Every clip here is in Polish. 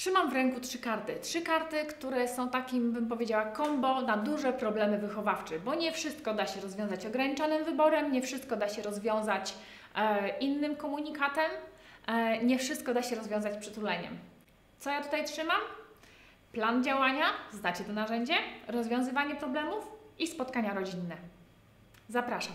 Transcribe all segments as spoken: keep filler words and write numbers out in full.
Trzymam w ręku trzy karty. Trzy karty, które są takim, bym powiedziała, combo na duże problemy wychowawcze, bo nie wszystko da się rozwiązać ograniczonym wyborem, nie wszystko da się rozwiązać e, innym komunikatem, e, nie wszystko da się rozwiązać przytuleniem. Co ja tutaj trzymam? Plan działania, znacie to narzędzie, rozwiązywanie problemów i spotkania rodzinne. Zapraszam.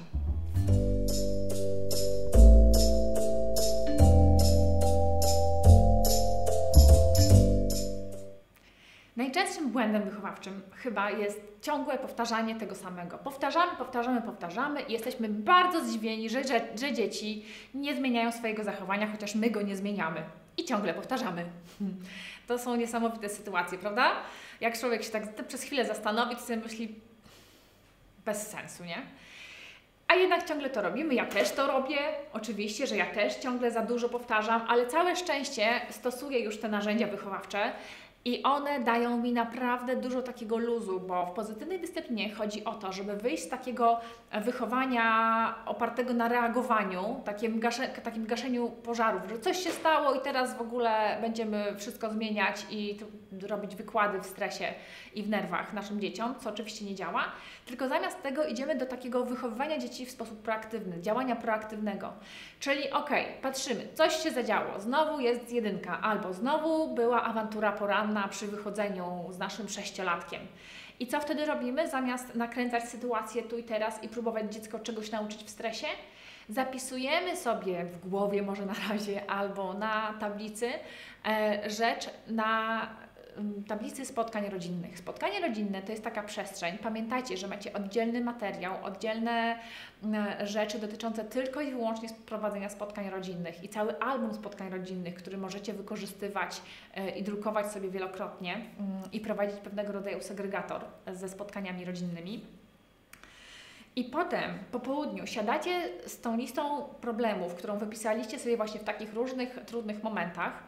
Najczęstszym błędem wychowawczym chyba jest ciągłe powtarzanie tego samego. Powtarzamy, powtarzamy, powtarzamy i jesteśmy bardzo zdziwieni, że, że, że dzieci nie zmieniają swojego zachowania, chociaż my go nie zmieniamy. I ciągle powtarzamy. To są niesamowite sytuacje, prawda? Jak człowiek się tak przez chwilę zastanowi, to sobie myśli, bez sensu, nie? A jednak ciągle to robimy, ja też to robię, oczywiście, że ja też ciągle za dużo powtarzam, ale całe szczęście stosuję już te narzędzia wychowawcze i one dają mi naprawdę dużo takiego luzu, bo w pozytywnej dyscyplinie chodzi o to, żeby wyjść z takiego wychowania opartego na reagowaniu, takim, gasze, takim gaszeniu pożarów, że coś się stało i teraz w ogóle będziemy wszystko zmieniać i robić wykłady w stresie i w nerwach naszym dzieciom, co oczywiście nie działa, tylko zamiast tego idziemy do takiego wychowywania dzieci w sposób proaktywny, działania proaktywnego. Czyli okej, okay, patrzymy, coś się zadziało, znowu jest jedynka, albo znowu była awantura poranna przy wychodzeniu z naszym sześciolatkiem. I co wtedy robimy? Zamiast nakręcać sytuację tu i teraz i próbować dziecko czegoś nauczyć w stresie, zapisujemy sobie w głowie może na razie albo na tablicy e, rzecz na tablicy spotkań rodzinnych. Spotkanie rodzinne to jest taka przestrzeń. Pamiętajcie, że macie oddzielny materiał, oddzielne rzeczy dotyczące tylko i wyłącznie prowadzenia spotkań rodzinnych i cały album spotkań rodzinnych, który możecie wykorzystywać i drukować sobie wielokrotnie i prowadzić pewnego rodzaju segregator ze spotkaniami rodzinnymi. I potem po południu siadacie z tą listą problemów, którą wypisaliście sobie właśnie w takich różnych trudnych momentach,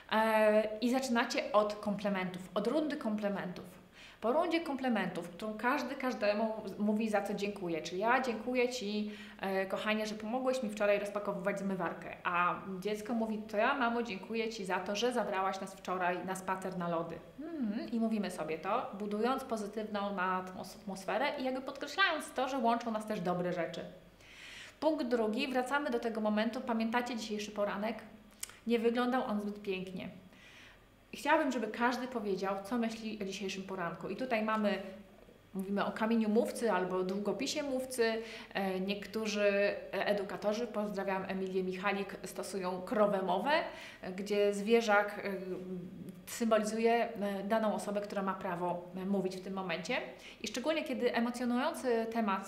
i zaczynacie od komplementów, od rundy komplementów. Po rundzie komplementów, którą każdy każdemu mówi, za co dziękuję. Czyli ja dziękuję Ci, e, kochanie, że pomogłeś mi wczoraj rozpakowywać zmywarkę. A dziecko mówi, to ja, mamo, dziękuję Ci za to, że zabrałaś nas wczoraj na spacer na lody. Mm, I mówimy sobie to, budując pozytywną atmosferę i jakby podkreślając to, że łączą nas też dobre rzeczy. Punkt drugi, wracamy do tego momentu. Pamiętacie dzisiejszy poranek? Nie wyglądał on zbyt pięknie. Chciałabym, żeby każdy powiedział, co myśli o dzisiejszym poranku. I tutaj mamy, mówimy o kamieniu mówcy albo długopisie mówcy. Niektórzy edukatorzy, pozdrawiam Emilię Michalik, stosują krowę mowę, gdzie zwierzak symbolizuje daną osobę, która ma prawo mówić w tym momencie. I szczególnie kiedy emocjonujący temat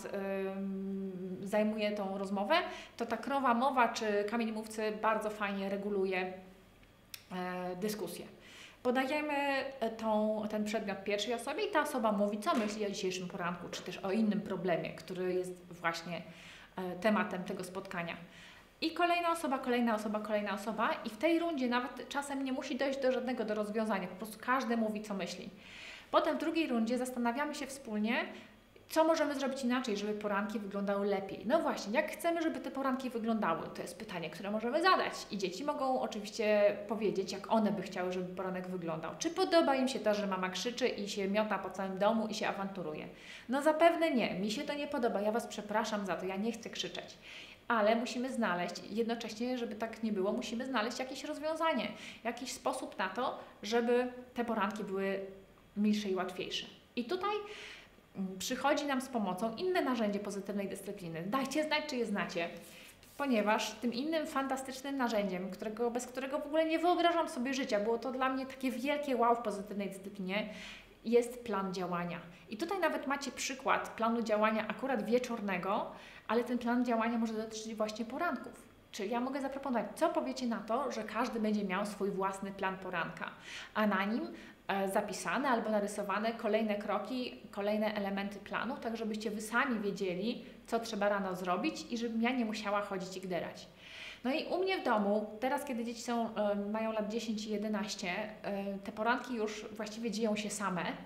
yy, zajmuje tą rozmowę, to ta krowa mowa czy kamień mówcy bardzo fajnie reguluje yy, dyskusję. Podajemy tą, ten przedmiot pierwszej osobie i ta osoba mówi, co myśli o dzisiejszym poranku, czy też o innym problemie, który jest właśnie yy, tematem tego spotkania. I kolejna osoba, kolejna osoba, kolejna osoba i w tej rundzie nawet czasem nie musi dojść do żadnego do rozwiązania, po prostu każdy mówi, co myśli. Potem w drugiej rundzie zastanawiamy się wspólnie, co możemy zrobić inaczej, żeby poranki wyglądały lepiej. No właśnie, jak chcemy, żeby te poranki wyglądały? To jest pytanie, które możemy zadać i dzieci mogą oczywiście powiedzieć, jak one by chciały, żeby poranek wyglądał. Czy podoba im się to, że mama krzyczy i się miota po całym domu i się awanturuje? No zapewne nie, mi się to nie podoba, ja Was przepraszam za to, ja nie chcę krzyczeć. Ale musimy znaleźć, jednocześnie, żeby tak nie było, musimy znaleźć jakieś rozwiązanie, jakiś sposób na to, żeby te poranki były milsze i łatwiejsze. I tutaj przychodzi nam z pomocą inne narzędzie pozytywnej dyscypliny. Dajcie znać, czy je znacie, ponieważ tym innym fantastycznym narzędziem, którego, bez którego w ogóle nie wyobrażam sobie życia, było to dla mnie takie wielkie wow w pozytywnej dyscyplinie, jest plan działania. I tutaj nawet macie przykład planu działania akurat wieczornego, ale ten plan działania może dotyczyć właśnie poranków. Czyli ja mogę zaproponować, co powiecie na to, że każdy będzie miał swój własny plan poranka, a na nim e, zapisane albo narysowane kolejne kroki, kolejne elementy planu, tak żebyście Wy sami wiedzieli, co trzeba rano zrobić i żebym ja nie musiała chodzić i gderać. No i u mnie w domu, teraz kiedy dzieci są, e, mają lat dziesięć i jedenaście, e, te poranki już właściwie dzieją się same.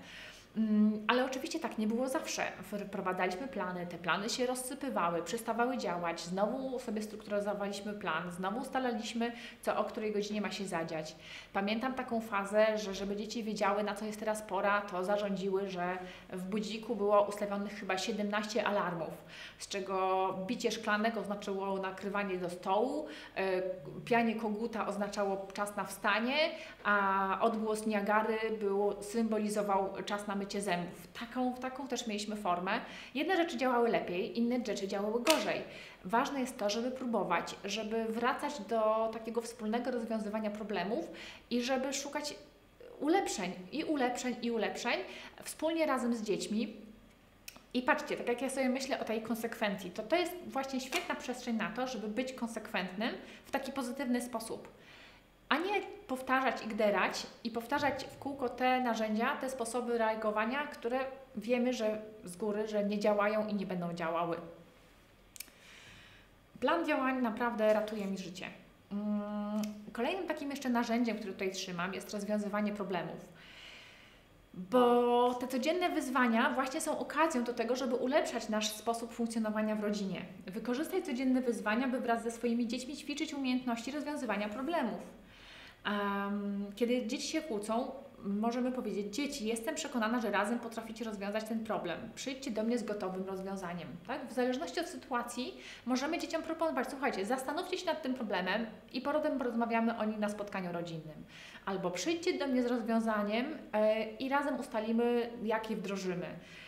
Mm, Ale oczywiście tak nie było zawsze. Wprowadzaliśmy plany, te plany się rozsypywały, przestawały działać, znowu sobie strukturyzowaliśmy plan, znowu ustalaliśmy, co o której godzinie ma się zadziać. Pamiętam taką fazę, że żeby dzieci wiedziały, na co jest teraz pora, to zarządziły, że w budziku było ustawionych chyba siedemnaście alarmów, z czego bicie szklanek oznaczyło nakrywanie do stołu, pianie koguta oznaczało czas na wstanie, a odgłos Niagary był, symbolizował czas na mycie zębów. Taką, taką też mieliśmy formę. Jedne rzeczy działały lepiej, inne rzeczy działały gorzej. Ważne jest to, żeby próbować, żeby wracać do takiego wspólnego rozwiązywania problemów i żeby szukać ulepszeń i ulepszeń i ulepszeń wspólnie razem z dziećmi. I patrzcie, tak jak ja sobie myślę o tej konsekwencji, to to jest właśnie świetna przestrzeń na to, żeby być konsekwentnym w taki pozytywny sposób. A nie powtarzać i gderać i powtarzać w kółko te narzędzia, te sposoby reagowania, które wiemy, że z góry, że nie działają i nie będą działały. Plan działań naprawdę ratuje mi życie. Kolejnym takim jeszcze narzędziem, które tutaj trzymam, jest rozwiązywanie problemów. Bo te codzienne wyzwania właśnie są okazją do tego, żeby ulepszać nasz sposób funkcjonowania w rodzinie. Wykorzystaj codzienne wyzwania, by wraz ze swoimi dziećmi ćwiczyć umiejętności rozwiązywania problemów. Um, kiedy dzieci się kłócą, możemy powiedzieć: dzieci, jestem przekonana, że razem potraficie rozwiązać ten problem. Przyjdźcie do mnie z gotowym rozwiązaniem. Tak? W zależności od sytuacji możemy dzieciom proponować: słuchajcie, zastanówcie się nad tym problemem i potem porozmawiamy o nim na spotkaniu rodzinnym. Albo przyjdźcie do mnie z rozwiązaniem yy, i razem ustalimy, jak je wdrożymy.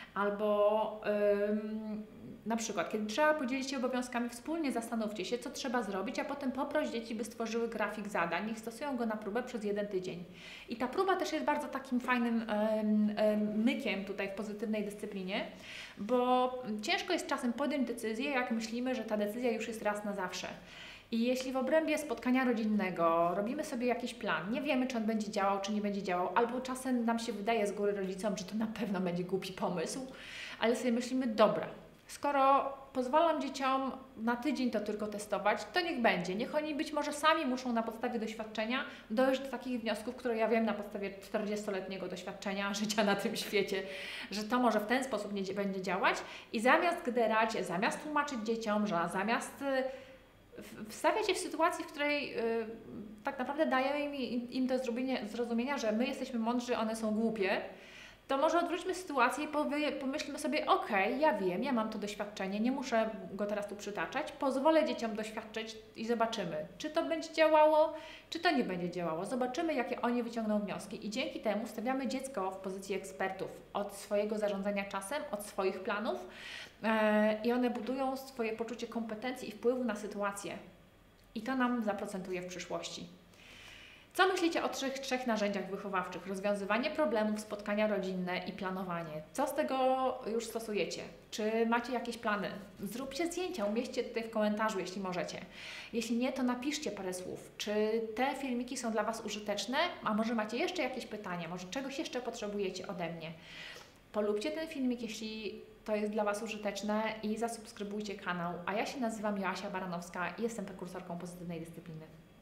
Albo yy, na przykład, kiedy trzeba podzielić się obowiązkami, wspólnie zastanówcie się, co trzeba zrobić, a potem poproś dzieci, by stworzyły grafik zadań, niech stosują go na próbę przez jeden tydzień. I ta próba też jest bardzo takim fajnym um, um, mykiem tutaj w pozytywnej dyscyplinie, bo ciężko jest czasem podjąć decyzję, jak myślimy, że ta decyzja już jest raz na zawsze. I jeśli w obrębie spotkania rodzinnego robimy sobie jakiś plan, nie wiemy, czy on będzie działał, czy nie będzie działał, albo czasem nam się wydaje z góry rodzicom, że to na pewno będzie głupi pomysł, ale sobie myślimy: dobra, skoro pozwalam dzieciom na tydzień to tylko testować, to niech będzie. Niech oni być może sami muszą na podstawie doświadczenia dojść do takich wniosków, które ja wiem na podstawie czterdziestoletniego doświadczenia życia na tym świecie, że to może w ten sposób nie będzie działać i zamiast gderać, zamiast tłumaczyć dzieciom, że zamiast wstawiać je w sytuacji, w której yy, tak naprawdę dajemy im, im do zrozumienia, że my jesteśmy mądrzy, one są głupie, to może odwróćmy sytuację i pomyślmy sobie: okej, okay, ja wiem, ja mam to doświadczenie, nie muszę go teraz tu przytaczać, pozwolę dzieciom doświadczyć i zobaczymy, czy to będzie działało, czy to nie będzie działało. Zobaczymy, jakie oni wyciągną wnioski i dzięki temu stawiamy dziecko w pozycji ekspertów od swojego zarządzania czasem, od swoich planów yy, i one budują swoje poczucie kompetencji i wpływu na sytuację i to nam zaprocentuje w przyszłości. Co myślicie o trzech, trzech narzędziach wychowawczych? Rozwiązywanie problemów, spotkania rodzinne i planowanie. Co z tego już stosujecie? Czy macie jakieś plany? Zróbcie zdjęcia, umieśćcie tutaj w komentarzu, jeśli możecie. Jeśli nie, to napiszcie parę słów. Czy te filmiki są dla Was użyteczne? A może macie jeszcze jakieś pytania? Może czegoś jeszcze potrzebujecie ode mnie? Polubcie ten filmik, jeśli to jest dla Was użyteczne i zasubskrybujcie kanał. A ja się nazywam Joasia Baranowska i jestem prekursorką pozytywnej dyscypliny.